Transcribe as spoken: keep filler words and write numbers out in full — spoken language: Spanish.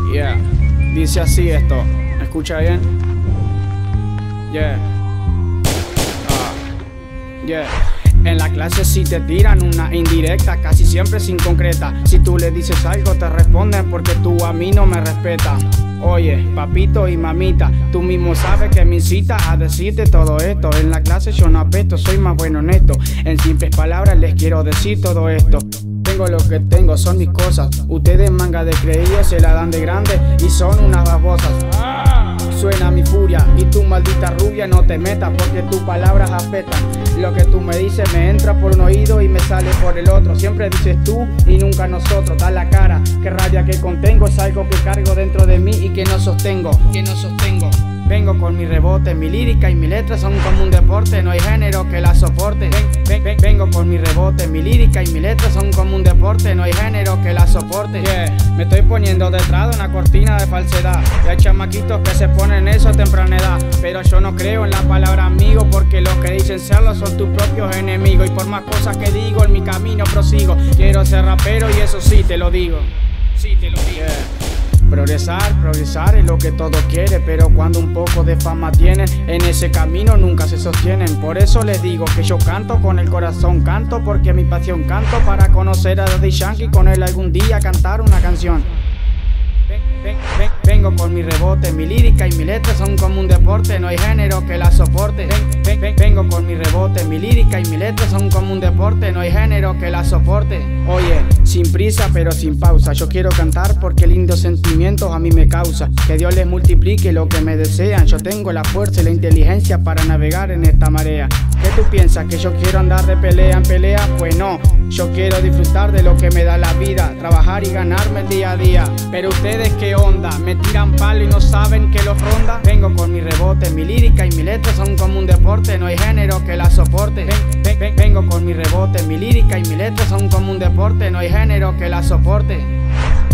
Yeah, dice así esto. ¿Me escucha bien? Yeah. Ah. Yeah. En la clase si te tiran una indirecta, casi siempre sin concreta. Si tú le dices algo te responden porque tú a mí no me respetas. Oye, papito y mamita, tú mismo sabes que me incitas a decirte todo esto. En la clase yo no apesto, soy más bueno en esto. En simples palabras les quiero decir todo esto. Tengo lo que tengo, son mis cosas. Ustedes manga de creídos se la dan de grande y son unas babosas. Suena mi furia y tu maldita rubia no te metas porque tus palabras apetan. Lo que tú me dices me entra por un oído y me sale por el otro. Siempre dices tú y nunca nosotros. Da la cara, que rabia que contengo. Es algo que cargo dentro de mí y que no sostengo, que no sostengo. Vengo con mi rebote, mi lírica y mi letra son como un deporte. No hay género que la soporte. Ven, ven, ven, vengo con mi rebote, mi lírica y mi letra son como un deporte. No hay género que la soporte. Yeah. Me estoy poniendo detrás de una cortina de falsedad. Y hay chamaquitos que se ponen eso a temprana edad. Pero yo no creo en la palabra amigo, porque los que dicen serlo son tus propios enemigos. Y por más cosas que digo, en mi camino prosigo. Quiero ser rapero y eso sí te lo digo. Sí te lo digo. Yeah. Progresar, progresar es lo que todo quiere, pero cuando un poco de fama tienen, en ese camino nunca se sostienen. Por eso les digo que yo canto con el corazón, canto porque mi pasión, canto para conocer a Daddy Yankee y con él algún día cantar una canción. Ven, ven, ven, vengo con mi rebote, mi lírica y mi letra son como un deporte. No hay género que la soporte. Ven, ven, ven, vengo con mi rebote, mi lírica y mi letra son como un deporte. No hay género que la soporte. Oye, sin prisa pero sin pausa, yo quiero cantar porque lindos sentimientos a mí me causa. Que Dios les multiplique lo que me desean. Yo tengo la fuerza y la inteligencia para navegar en esta marea. ¿Qué tú piensas? ¿Que yo quiero andar de pelea en pelea? Pues no, yo quiero disfrutar de lo que me da la vida, trabajar y ganarme el día a día. Pero ustedes qué onda, me tiran palo y no saben que los ronda. Vengo con mi rebote, mi lírica y mi letra son como un deporte. No hay género que la soporte. Ven, ven, ven, vengo con mi rebote, mi lírica y mi letra son como un deporte. No hay género que la soporte.